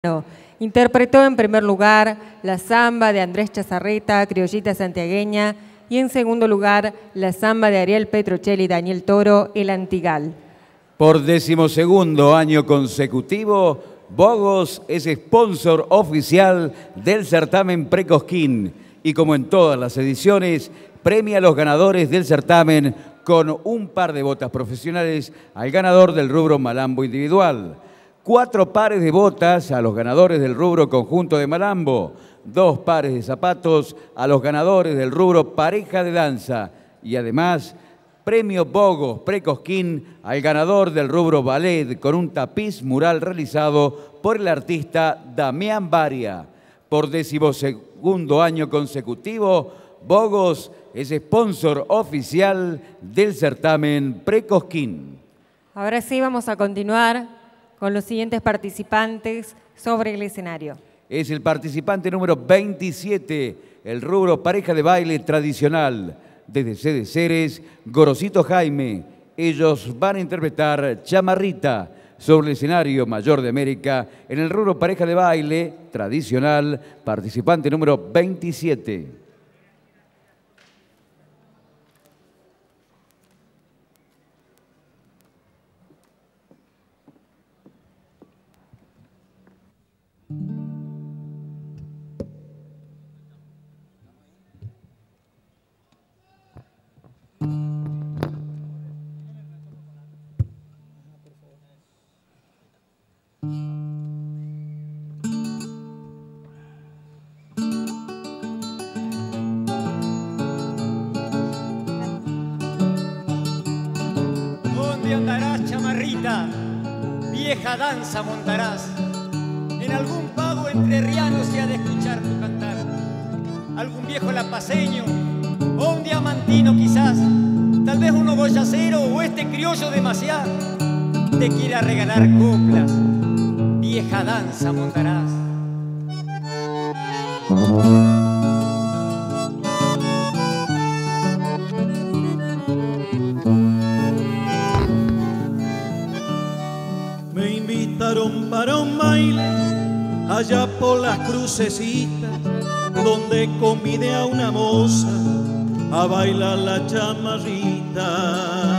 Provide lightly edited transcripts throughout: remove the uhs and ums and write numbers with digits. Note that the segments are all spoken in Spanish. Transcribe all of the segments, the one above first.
Interpretó en primer lugar la samba de Andrés Chazarreta, criollita santiagueña, y en segundo lugar la samba de Ariel Petrocelli y Daniel Toro, El Antigal. Por 12º año consecutivo, Bogos es sponsor oficial del certamen Precosquín y, como en todas las ediciones, premia a los ganadores del certamen con un par de botas profesionales al ganador del rubro Malambo individual, 4 pares de botas a los ganadores del rubro conjunto de Malambo, 2 pares de zapatos a los ganadores del rubro pareja de danza y además premio Bogos Precosquín al ganador del rubro ballet con un tapiz mural realizado por el artista Damián Baria. Por 12º año consecutivo, Bogos es sponsor oficial del certamen Precosquín. Ahora sí vamos a continuar con los siguientes participantes sobre el escenario. Es el participante número 27, el rubro pareja de baile tradicional. Desde Sede Ceres, Gorosito Jaime. Ellos van a interpretar Chamarrita sobre el escenario Mayor de América en el rubro pareja de baile tradicional, participante número 27. ¿Dónde andarás, chamarrita? Vieja danza montarás. En algún pago entrerriano se ha de escuchar tu cantar. Algún viejo lapaceño o un diamantino quizás. Tal vez un boyacero o este criollo de Maciá te quiera regalar coplas. Vieja danza montarás. Me invitaron para un baile allá por las crucecitas, donde convidé a una moza a bailar la chamarrita.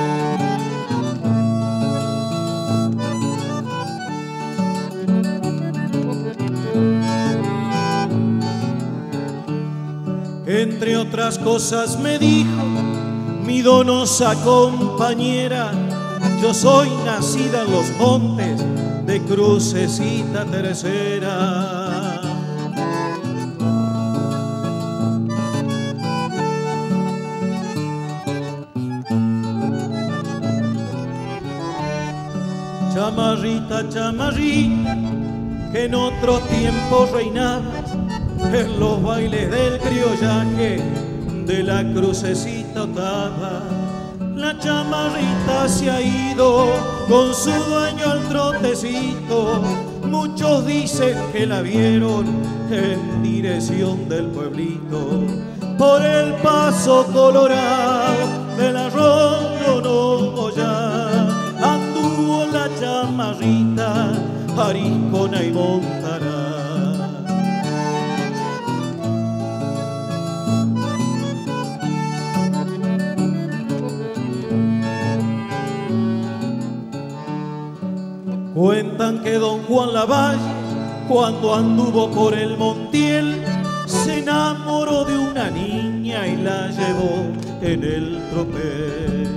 Entre otras cosas me dijo mi donosa compañera: yo soy nacida en los montes de Crucecita Tercera. Chamarrita, chamarrita, que en otro tiempo reinabas en los bailes del criollaje de la Crucecita Octava. La chamarrita se ha ido con su dueño al trotecito. Muchos dicen que la vieron en dirección del pueblito, por el paso colorado del arroyo Nogoyá. Anduvo la chamarrita, Ariscona y Montará. Cuentan que don Juan Lavalle, cuando anduvo por el Montiel, se enamoró de una niña y la llevó en el tropel.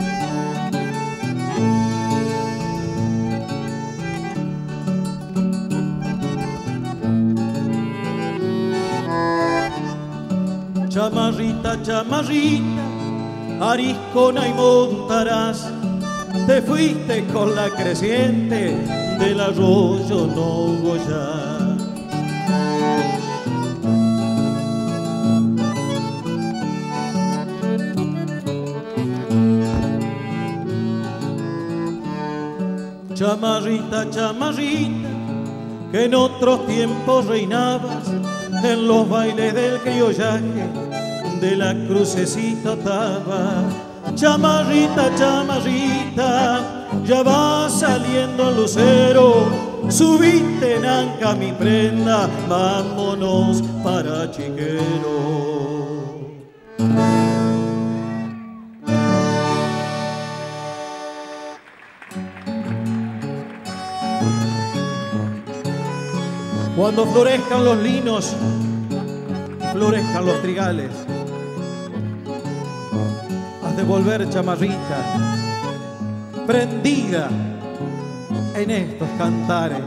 Chamarrita, chamarrita, Ariscona y Montarás, te fuiste con la creciente del arroyo Nogoyá. Chamarrita, chamarrita, que en otros tiempos reinabas en los bailes del criollaje de la Crucecita Octava. Chamarrita, chamarrita, ya va saliendo el lucero subite nanca mi prenda, vámonos para Chiquero. Cuando florezcan los linos, florezcan los trigales, has de volver, chamarrita, prendida en estos cantares.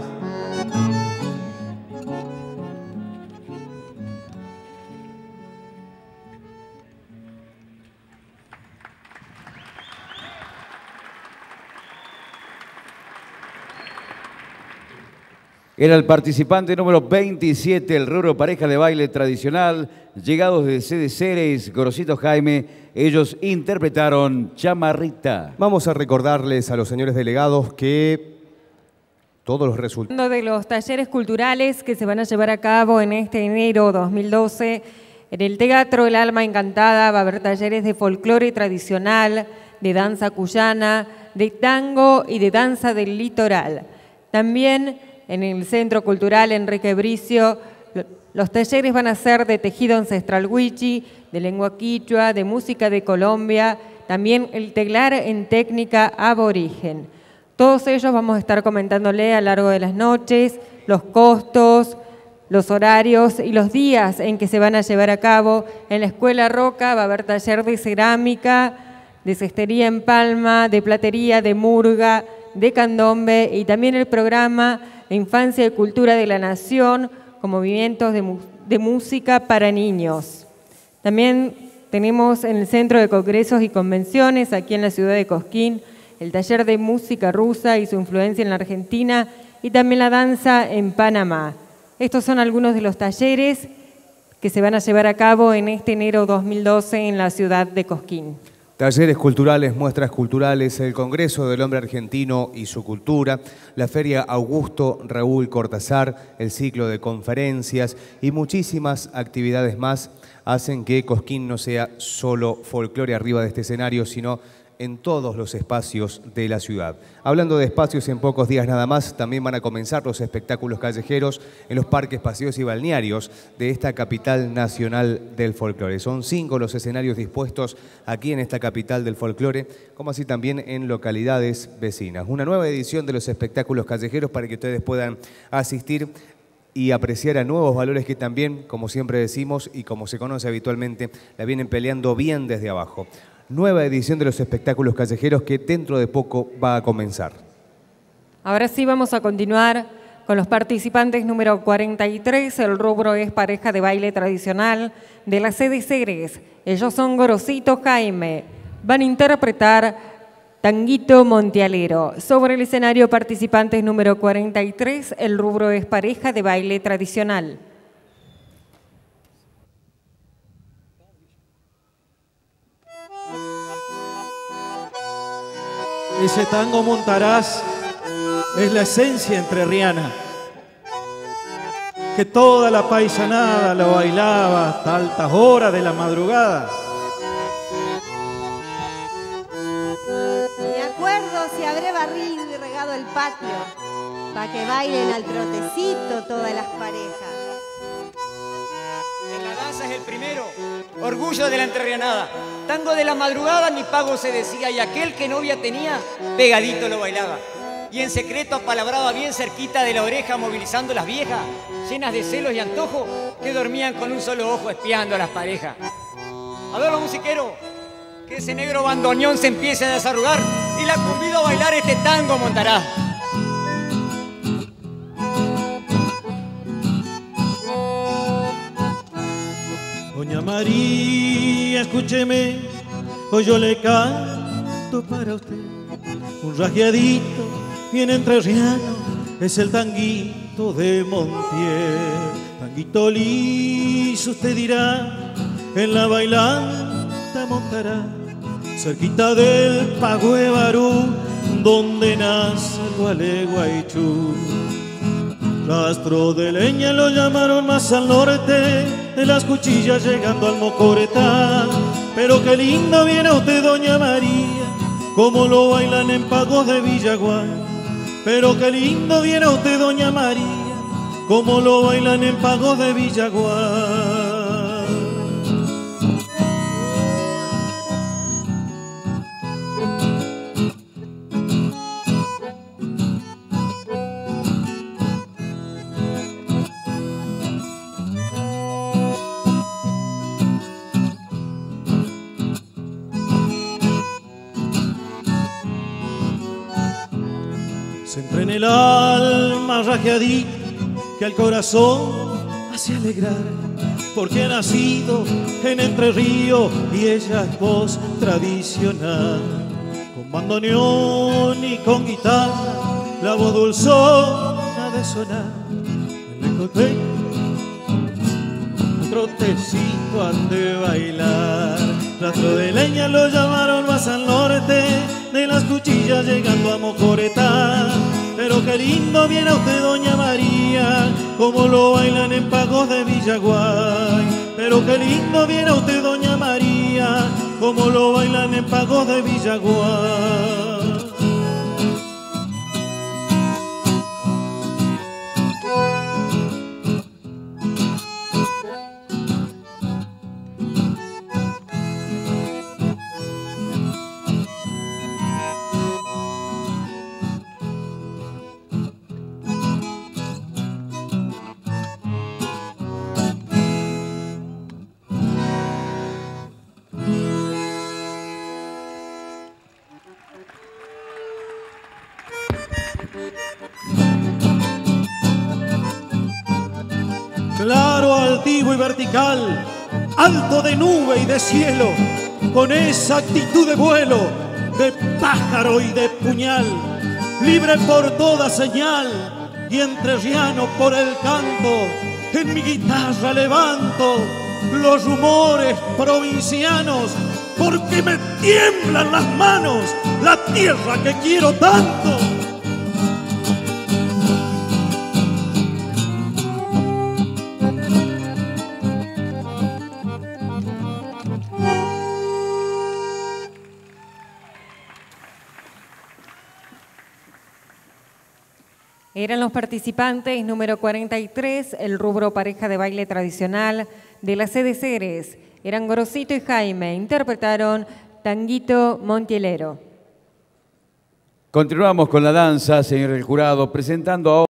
Era el participante número 27, el rubro pareja de baile tradicional, llegados de Sede Ceres, Gorosito Jaime. Ellos interpretaron Chamarrita. Vamos a recordarles a los señores delegados que todos los resultados de los talleres culturales que se van a llevar a cabo en este enero 2012 en el Teatro El Alma Encantada va a haber talleres de folclore tradicional, de danza cuyana, de tango y de danza del litoral. También en el Centro Cultural Enrique Bricio, los talleres van a ser de tejido ancestral huichi, de lengua quichua, de música de Colombia, también el teglar en técnica aborigen. Todos ellos vamos a estar comentándole a lo largo de las noches, los costos, los horarios y los días en que se van a llevar a cabo. En la Escuela Roca va a haber taller de cerámica, de cestería en palma, de platería, de murga, de candombe y también el programa de Infancia y Cultura de la Nación con movimientos de música para niños. También tenemos en el Centro de Congresos y Convenciones, aquí en la ciudad de Cosquín, el taller de música rusa y su influencia en la Argentina y también la danza en Panamá. Estos son algunos de los talleres que se van a llevar a cabo en este enero 2012 en la ciudad de Cosquín. Talleres culturales, muestras culturales, el Congreso del Hombre Argentino y su cultura, la Feria Augusto Raúl Cortázar, el ciclo de conferencias y muchísimas actividades más hacen que Cosquín no sea solo folclore arriba de este escenario, sino en todos los espacios de la ciudad. Hablando de espacios, en pocos días nada más, también van a comenzar los espectáculos callejeros en los parques, paseos y balnearios de esta capital nacional del folclore. Son 5 los escenarios dispuestos aquí en esta capital del folclore, como así también en localidades vecinas. Una nueva edición de los espectáculos callejeros para que ustedes puedan asistir y apreciar a nuevos valores que también, como siempre decimos y como se conoce habitualmente, la vienen peleando bien desde abajo. Nueva edición de los espectáculos callejeros que dentro de poco va a comenzar. Ahora sí vamos a continuar con los participantes número 43. El rubro es pareja de baile tradicional de la Sede Ceres. Ellos son Gorosito Jaime. Van a interpretar Tanguito Montealero. Sobre el escenario, participantes número 43. El rubro es pareja de baile tradicional. Ese tango montarás es la esencia entrerriana, que toda la paisanada lo bailaba hasta altas horas de la madrugada. Me acuerdo si habré barrido y regado el patio, pa' que bailen al trotecito todas las parejas. En la danza es el primero, orgullo de la entrerrianada. Tango de la madrugada ni pago se decía, y aquel que novia tenía, pegadito lo bailaba. Y en secreto apalabraba bien cerquita de la oreja, movilizando las viejas, llenas de celos y antojo, que dormían con un solo ojo espiando a las parejas. A ver, los musiqueros, que ese negro bandoneón se empiece a desarrugar y la convido a bailar este tango montará. Doña María, escúcheme, hoy yo le canto para usted un rasgueadito bien entrerriano, es el tanguito de Montiel. Tanguito liso usted dirá, en la bailanta montará, cerquita del Pago de Barú, donde nace el Gualeguaychú. Rastro de leña lo llamaron más al norte, de las cuchillas llegando al Mocoretá. Pero qué lindo viene usted, doña María, como lo bailan en Pagos de Villaguay. Pero qué lindo viera usted, doña María, como lo bailan en Pagos de Villaguay. Siempre en el alma rajeadita que al corazón hace alegrar, porque ha nacido en Entre Ríos y ella es voz tradicional. Con bandoneón y con guitarra, la voz dulzona de sonar. En el cote, un trotecito han de bailar. Rastro de leña lo llamaron más al norte, de las cuchillas llegando a Mocoretá. Pero qué lindo viera usted, doña María, como lo bailan en Pagos de Villaguay. Pero qué lindo viera usted, doña María, como lo bailan en Pagos de Villaguay. Claro, altivo y vertical, alto de nube y de cielo, con esa actitud de vuelo, de pájaro y de puñal, libre por toda señal y entrerriano por el canto. En mi guitarra levanto los rumores provincianos, porque me tiemblan las manos, la tierra que quiero tanto. Eran los participantes número 43, el rubro pareja de baile tradicional de la sede Ceres. Eran Gorosito y Jaime, interpretaron Tanguito Montielero. Continuamos con la danza, señor el jurado, presentando ahora